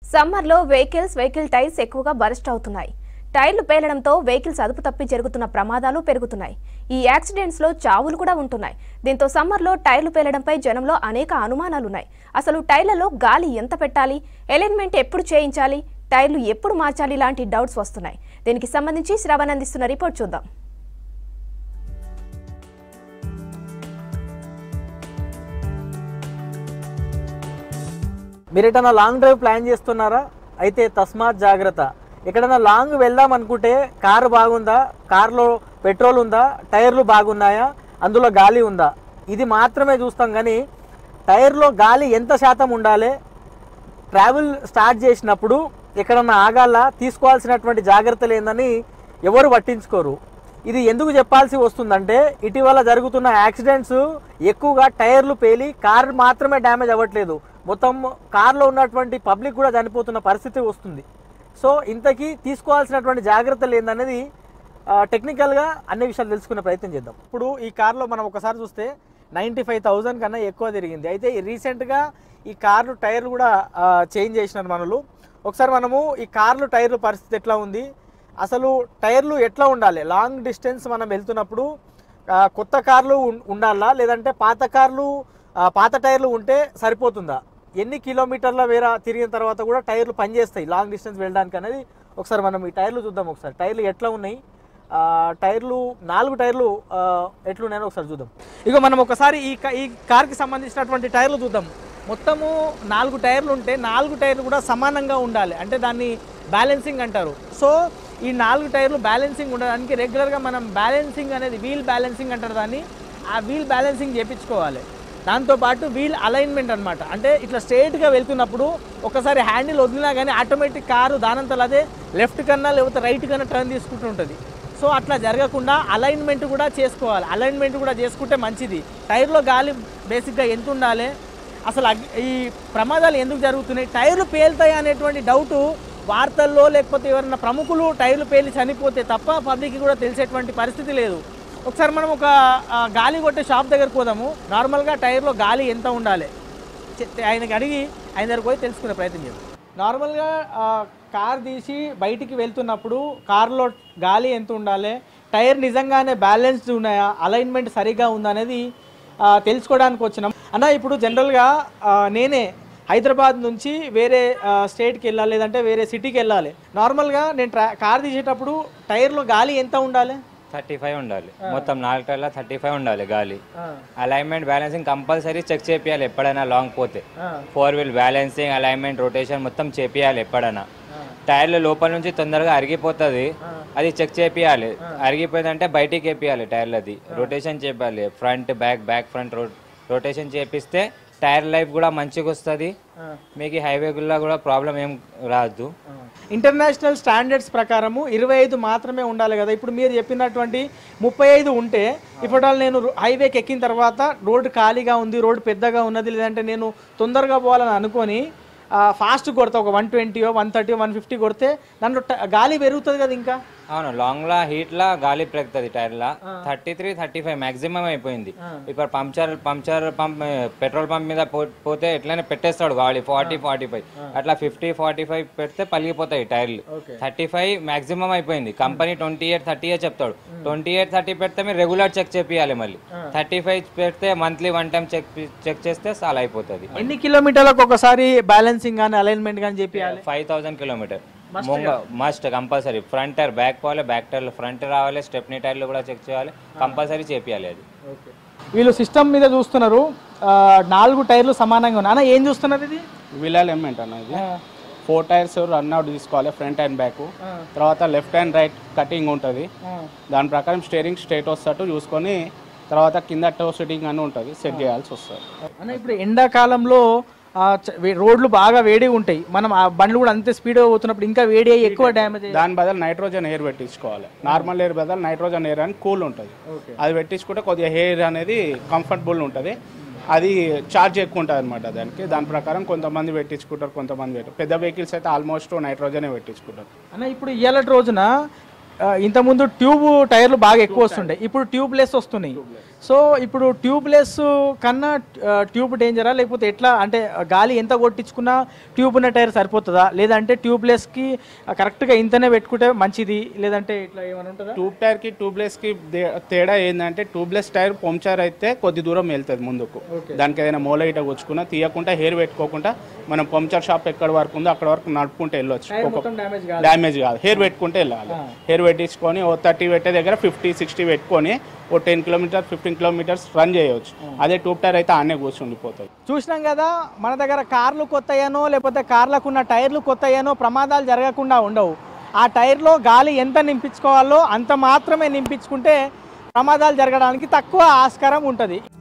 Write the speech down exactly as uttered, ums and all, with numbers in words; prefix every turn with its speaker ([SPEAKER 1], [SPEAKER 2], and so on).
[SPEAKER 1] సమ్మర్లో vehicles vehicle tyres ఎక్కువగా burst అవుతున్నాయి. టైర్లు పేలడంతో వెహికల్స్ అదుపు తప్పి జరుగుతున్న ప్రమాదాలు పెరుగుతున్నాయి. ఈ యాక్సిడెంట్స్ లో చావులు కూడా ఉంటున్నాయి. దీంతో సమ్మర్లో టైర్లు పేలడంపై జనంలో అనేక అనుమానాలున్నాయి. అసలు టైర్లలో గాలి ఎంత పెట్టాలి, అలైన్మెంట్ ఎప్పుడు చేయించాలి, టైర్లు ఎప్పుడు మార్చాలి లాంటి డౌట్స్ వస్తున్నాయి. దీనికి సంబంధించి శ్రవణ్ అందిస్తున్న రిపోర్ట్ చూద్దాం.
[SPEAKER 2] మీరు ఎటన్నా లాంగ్ డ్రైవ్ ప్లాన్ చేస్తున్నారా? అయితే తస్మాత్ జాగ్రత్త. ఎక్కడైనా లాంగ్ వెళ్దాం అనుకుంటే కారు బాగుందా, కారులో పెట్రోల్ ఉందా, టైర్లు బాగున్నాయా, అందులో గాలి ఉందా, ఇది మాత్రమే చూస్తాం. కానీ టైర్లో గాలి ఎంత శాతం ఉండాలి, ట్రావెల్ స్టార్ట్ చేసినప్పుడు ఎక్కడన్నా ఆగాల, తీసుకోవాల్సినటువంటి జాగ్రత్తలు ఏందని ఎవరు పట్టించుకోరు. ఇది ఎందుకు చెప్పాల్సి వస్తుందంటే ఇటీవల జరుగుతున్న యాక్సిడెంట్స్ ఎక్కువగా టైర్లు పేలి కారు మాత్రమే డ్యామేజ్ అవ్వట్లేదు, మొత్తం కార్లో ఉన్నటువంటి పబ్లిక్ కూడా చనిపోతున్న పరిస్థితి వస్తుంది. సో ఇంతకీ తీసుకోవాల్సినటువంటి జాగ్రత్తలు ఏందనేది టెక్నికల్గా అన్ని విషయాలు తెలుసుకునే ప్రయత్నం చేద్దాం. ఇప్పుడు ఈ కార్లో మనం ఒకసారి చూస్తే నైంటీ ఫైవ్ థౌజండ్ కన్నా ఎక్కువ తిరిగింది. అయితే రీసెంట్గా ఈ కార్లు టైర్లు కూడా చేంజ్ చేసినారు మనలు. ఒకసారి మనము ఈ కార్లు టైర్లు పరిస్థితి ఎట్లా ఉంది, అసలు టైర్లు ఎట్లా ఉండాలి, లాంగ్ డిస్టెన్స్ మనం వెళ్తున్నప్పుడు కొత్త కార్లు ఉండాలా లేదంటే పాత కార్లు పాత టైర్లు ఉంటే సరిపోతుందా, ఎన్ని కిలోమీటర్ల వేరే తిరిగిన తర్వాత కూడా టైర్లు పనిచేస్తాయి లాంగ్ డిస్టెన్స్ వెళ్ళడానికి అనేది ఒకసారి మనం ఈ టైర్లు చూద్దాం. ఒకసారి టైర్లు ఎట్లా ఉన్నాయి, టైర్లు నాలుగు టైర్లు ఎట్లున్నాయో ఒకసారి చూద్దాం. ఇక మనం ఒకసారి ఈ ఈ కార్కి సంబంధించినటువంటి టైర్లు చూద్దాం. మొత్తము నాలుగు టైర్లు ఉంటే నాలుగు టైర్లు కూడా సమానంగా ఉండాలి, అంటే దాన్ని బ్యాలెన్సింగ్ అంటారు. సో ఈ నాలుగు టైర్లు బ్యాలెన్సింగ్ ఉండడానికి రెగ్యులర్గా మనం బ్యాలెన్సింగ్ అనేది వీల్ బ్యాలెన్సింగ్ అంటారు దాన్ని, ఆ వీల్ బ్యాలెన్సింగ్ చేయించుకోవాలి. దాంతోపాటు వీల్ అలైన్మెంట్ అనమాట, అంటే ఇట్లా స్ట్రైట్గా వెళ్తున్నప్పుడు ఒకసారి హ్యాండిల్ వదిలినా కానీ ఆటోమేటిక్ కారు దానంతలో అదే లెఫ్ట్ కన్నా లేకపోతే రైట్ కన్నా టర్న్ తీసుకుంటూ ఉంటుంది. సో అట్లా జరగకుండా అలైన్మెంట్ కూడా చేసుకోవాలి. అలైన్మెంట్ కూడా చేసుకుంటే మంచిది. టైర్లో గాలి బేసిక్గా ఎంత ఉండాలి, అసలు ఈ ప్రమాదాలు ఎందుకు జరుగుతున్నాయి, టైర్లు పేలుతాయి అనేటువంటి డౌటు వార్తల్లో లేకపోతే ఎవరైనా ప్రముఖులు టైర్లు పేలి చనిపోతే తప్ప పబ్లిక్కి కూడా తెలిసేటువంటి పరిస్థితి లేదు. ఒకసారి మనం ఒక గాలి కొట్టే షాప్ దగ్గరకు పోదాము. నార్మల్గా టైర్లో గాలి ఎంత ఉండాలి ఆయనకి అడిగి ఆయన దగ్గరకు పోయి తెలుసుకునే ప్రయత్నం చేద్దాం. నార్మల్గా కార్ తీసి బయటికి వెళ్తున్నప్పుడు కారులో గాలి ఎంత ఉండాలి, టైర్ నిజంగానే బ్యాలెన్స్డ్ ఉన్నాయా, అలైన్మెంట్ సరిగ్గా ఉందా అనేది తెలుసుకోవడానికి వచ్చినాం అన్న. ఇప్పుడు జనరల్గా నేనే హైదరాబాద్ నుంచి వేరే స్టేట్కి వెళ్ళాలి లేదంటే వేరే సిటీకి వెళ్ళాలి. నార్మల్గా నేను ట్రా కార్ తీసేటప్పుడు టైర్లో గాలి ఎంత ఉండాలి?
[SPEAKER 3] థర్టీ ఫైవ్ ఉండాలి. మొత్తం నాలుగు టైర్ల థర్టీ ఫైవ్ ఉండాలి గాలి. అలైన్మెంట్ బ్యాలెన్సింగ్ కంపల్సరీ చెక్ చేపియాలి ఎప్పుడైనా లాంగ్ పోతే. Four wheel balancing, alignment, rotation మొత్తం చేపియాలి ఎప్పుడైనా. టైర్లు లోపల నుంచి తొందరగా అరిగిపోతుంది, అది చెక్ చేపియాలి. అరిగిపోయిందంటే బయటికి వేపియాలి టైర్లది. రొటేషన్ చేయాలి, front back back front rotation చేపిస్తే టైర్ లైఫ్ కూడా మంచిగా వస్తుంది, మీకు హైవేగుల్లో కూడా ప్రాబ్లం ఏం రాదు.
[SPEAKER 2] ఇంటర్నేషనల్ స్టాండర్డ్స్ ప్రకారము ఇరవై ఐదు మాత్రమే ఉండాలి కదా. ఇప్పుడు మీరు చెప్పినటువంటి ముప్పై ఐదు ఉంటే ఇప్పుడు నేను హైవేకి ఎక్కిన తర్వాత రోడ్డు ఖాళీగా ఉంది, రోడ్డు పెద్దగా ఉన్నది, లేదంటే నేను తొందరగా పోవాలని అనుకొని ఫాస్ట్ కొడతా, ఒక వన్ ట్వంటీయో వన్ థర్టీయో వన్ ఫిఫ్టీ కొడితే దాంట్లో గాలి పెరుగుతుంది కదా ఇంకా.
[SPEAKER 3] అవును, లాంగ్ లా హీట్ లా గాలి పెరుగుతుంది టైర్ లా. Thirty three thirty five maximum అయిపోయింది. ఇప్పుడు puncture puncture pump petrol pump మీద పోతే ఎట్లనే పెట్టేస్తాడు గాలి ఫార్టీ ఫార్టీ ఫైవ్ అట్లా ఫిఫ్టీ ఫార్టీ ఫైవ్ పెడితే పలిగిపోతాయి టైర్లు. థర్టీ ఫైవ్ మాక్సిమం అయిపోయింది. కంపెనీ ట్వంటీ ఎయిట్ థర్టీ ఏ చెప్తాడు. ట్వంటీ ఎయిట్ థర్టీ పెడితే మీరు రెగ్యులర్ చెక్ చేపియాలి. మళ్ళీ థర్టీ ఫైవ్ పెడితే monthly one time check check చేస్తే చాలా అయిపోతుంది.
[SPEAKER 2] ఎన్ని కిలోమీటర్లకు ఒకసారి బ్యాలెన్సింగ్ కానీ అలైన్మెంట్ కానీ చేపియాలి?
[SPEAKER 3] Five thousand kilometre must compulsory. Front tyre back పోవాలి, బ్యాక్ టైర్లు ఫ్రంట్ రావాలి, స్టెప్నీ టైర్లు కూడా చెక్ చేయాలి, కంపల్సరీ చేపియాలి అది.
[SPEAKER 2] వీళ్ళు సిస్టమ్ మీద చూస్తున్నారు, నాలుగు టైర్లు సమానంగా ఉన్నాయి. అన్న ఏం చూస్తున్నారు ఇది?
[SPEAKER 4] వీల్ అలైన్మెంట్ అన్నది. ఫోర్ టైర్స్ రన్ అవుట్ తీసుకోవాలి, ఫ్రంట్ అండ్ బ్యాక్. తర్వాత లెఫ్ట్ అండ్ రైట్ కటింగ్ ఉంటుంది, దాని ప్రకారం స్టీరింగ్ స్ట్రైట్ వస్తట్టు చూసుకొని తర్వాత కింద టో సెట్టింగ్ అని ఉంటుంది, సెట్ చేయాల్సి వస్తుంది.
[SPEAKER 2] అన్న ఇప్పుడు ఎండాకాలంలో రోడ్లు బాగా వేడిగా ఉంటాయి, మనం ఆ బండ్లు కూడా అంతే స్పీడ్గా పోతున్నప్పుడు ఇంకా వేడి అయ్యి ఎక్కువ డ్యామేజ్.
[SPEAKER 4] దాని బదులు నైట్రోజన్ ఎయిర్ పెట్టించుకోవాలి. నార్మల్ ఎయిర్ బదులు నైట్రోజన్ ఎయిర్ అని కూల్ ఉంటుంది, అది పెట్టించుకుంటే కొద్దిగా హెయిర్ అనేది కంఫర్టబుల్ ఉంటుంది. అది ఛార్జ్ ఎక్కువ ఉంటుంది అనమాట దానికి. దాని ప్రకారం కొంతమంది పెట్టించుకుంటారు, కొంతమంది పెట్టారు. పెద్ద వెహికల్స్ అయితే ఆల్మోస్ట్ నైట్రోజనే పెట్టించుకుంటారు.
[SPEAKER 2] అన్న ఇప్పుడు ఇవాళ రోజున ఇంతకుముందు ట్యూబ్ టైర్లు బాగా ఎక్కువ వస్తుండే, ఇప్పుడు ట్యూబ్ లెస్ వస్తున్నాయి. సో ఇప్పుడు ట్యూబ్లెస్ కన్నా ట్యూబ్ డేంజరా, లేకపోతే ఎట్లా అంటే గాలి ఎంత కొట్టించుకున్నా ట్యూబ్ ఉన్న టైర్ సరిపోతుందా, లేదంటే ట్యూబ్లెస్కి కరెక్ట్గా ఇంతనే పెట్టుకుంటే మంచిది, లేదంటే ఇట్లా ఏమైనా ఉంటుందా?
[SPEAKER 4] ట్యూబ్ టైర్కి ట్యూబ్లెస్కి తేడా ఏంటంటే ట్యూబ్లెస్ టైర్ పంక్చర్ అయితే కొద్ది దూరం వెళ్తుంది ముందుకు. దానికి ఏదైనా మూల ఇట వచ్చుకున్నా తీయకుండా హెయిర్ పెట్టుకోకుండా మనం పంక్చర్ షాప్ ఎక్కడ వరకు ఉందో అక్కడ వరకు నడుపుకుంటే వెళ్ళొచ్చు. డ్యామేజ్ కాదు, హెయిర్ పెట్టుకుంటే వెళ్ళాలి. హెయిర్ పెట్టించుకొని ఓ థర్టీ పెట్టే దగ్గర ఫిఫ్టీ సిక్స్టీ పెట్టుకొని ఓ ten kilometre fifteen kilometres run చేయవచ్చు. అదే ట్యూబ్ టైర్ అయితే ఆనే కూర్చుండిపోతుంది.
[SPEAKER 2] చూసినాం కదా, మన దగ్గర కార్లు కొత్తయ్యానో లేకపోతే కార్లకు ఉన్న టైర్లు కొత్తయ్యానో ప్రమాదాలు జరగకుండా ఉండవు. ఆ టైర్లో గాలి ఎంత నింపించుకోవాలో అంత మాత్రమే నింపించుకుంటే ప్రమాదాలు జరగడానికి తక్కువ ఆస్కారం ఉంటుంది.